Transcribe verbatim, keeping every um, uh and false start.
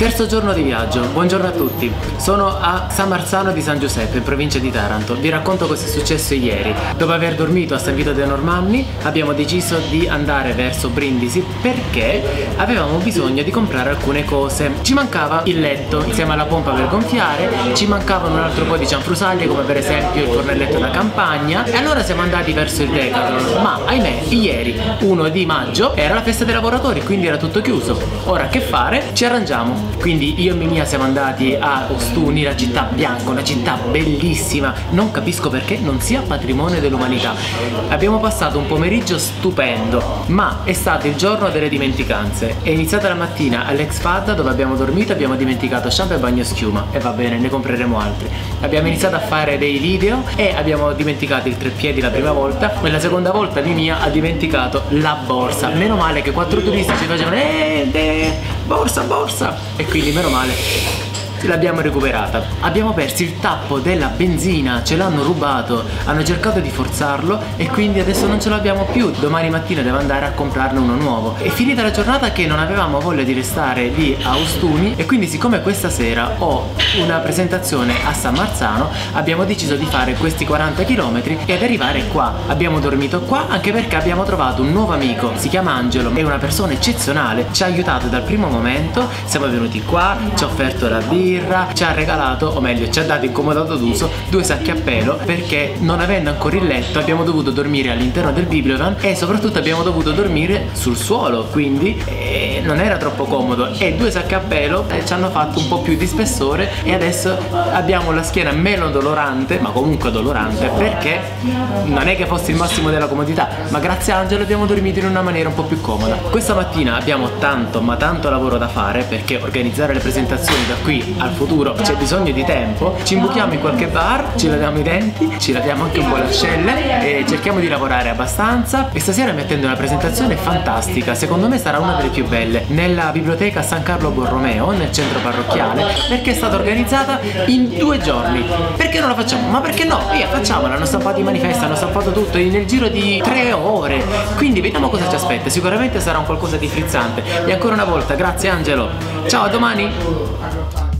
Terzo giorno di viaggio, buongiorno a tutti. Sono a San Marzano di San Giuseppe, in provincia di Taranto. Vi racconto cosa è successo ieri. Dopo aver dormito a San Vito dei Normanni, abbiamo deciso di andare verso Brindisi perché avevamo bisogno di comprare alcune cose. Ci mancava il letto insieme alla pompa per gonfiare, ci mancavano un altro po' di cianfrusaglie come per esempio il fornelletto da campagna, e allora siamo andati verso il Decathlon. Ma ahimè, ieri, primo di maggio, era la festa dei lavoratori, quindi era tutto chiuso. Ora che fare? Ci arrangiamo. Quindi io e Mimia siamo andati a Ostuni, la città bianca, una città bellissima. Non capisco perché non sia patrimonio dell'umanità. Abbiamo passato un pomeriggio stupendo, ma è stato il giorno delle dimenticanze. È iniziata la mattina all'Ex Fada, dove abbiamo dormito, abbiamo dimenticato shampoo e bagnoschiuma, e va bene, ne compreremo altri. Abbiamo iniziato a fare dei video e abbiamo dimenticato il treppiedi la prima volta, e la seconda volta Mimia ha dimenticato la borsa. Meno male che quattro turisti ci facevano eh, eh, borsa, borsa, e quindi meno male l'abbiamo recuperata. Abbiamo perso il tappo della benzina, ce l'hanno rubato, hanno cercato di forzarlo e quindi adesso non ce l'abbiamo più. Domani mattina devo andare a comprarne uno nuovo. È finita la giornata che non avevamo voglia di restare lì a Ostuni, e quindi siccome questa sera ho una presentazione a San Marzano, abbiamo deciso di fare questi quaranta chilometri e ad arrivare qua. Abbiamo dormito qua anche perché abbiamo trovato un nuovo amico, si chiama Angelo, è una persona eccezionale, ci ha aiutato dal primo momento. Siamo venuti qua, ci ha offerto la birra, ci ha regalato, o meglio ci ha dato in comodato d'uso, due sacchi a pelo, perché non avendo ancora il letto abbiamo dovuto dormire all'interno del bibliovan e soprattutto abbiamo dovuto dormire sul suolo, quindi eh, non era troppo comodo, e due sacchi a pelo eh, ci hanno fatto un po' più di spessore e adesso abbiamo la schiena meno dolorante, ma comunque dolorante, perché non è che fosse il massimo della comodità, ma grazie a Angelo abbiamo dormito in una maniera un po' più comoda. Questa mattina abbiamo tanto ma tanto lavoro da fare, perché organizzare le presentazioni da qui al futuro c'è bisogno di tempo. Ci imbuchiamo in qualche bar, ci laviamo i denti, ci laviamo anche un po' le ascelle e cerchiamo di lavorare abbastanza. E stasera mi attende una presentazione fantastica, secondo me sarà una delle più belle, nella biblioteca San Carlo Borromeo, nel centro parrocchiale, perché è stata organizzata in due giorni. Perché non la facciamo? Ma perché no? Via, facciamola. Hanno stampato i manifesti, hanno stampato tutto nel giro di tre ore, quindi vediamo cosa ci aspetta. Sicuramente sarà un qualcosa di frizzante. E ancora una volta grazie Angelo, ciao, a domani.